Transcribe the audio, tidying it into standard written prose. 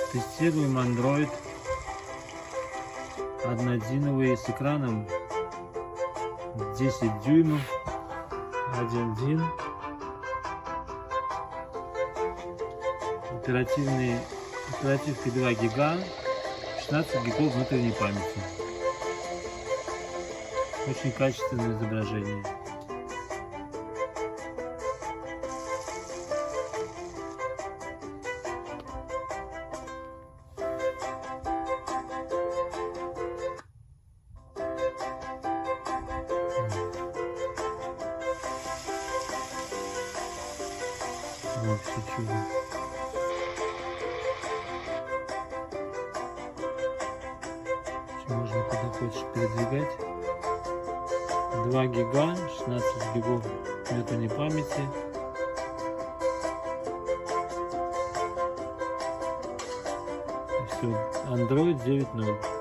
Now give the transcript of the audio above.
Тестируем Android однодиновый с экраном 10 дюймов, 1.1. Оперативка 2 гига, 16 гигов внутренней памяти. Очень качественное изображение. Вот все чудо. Можно куда хочешь передвигать. 2 гига, 16 гигов внутренней памяти. И все, Android 9.0.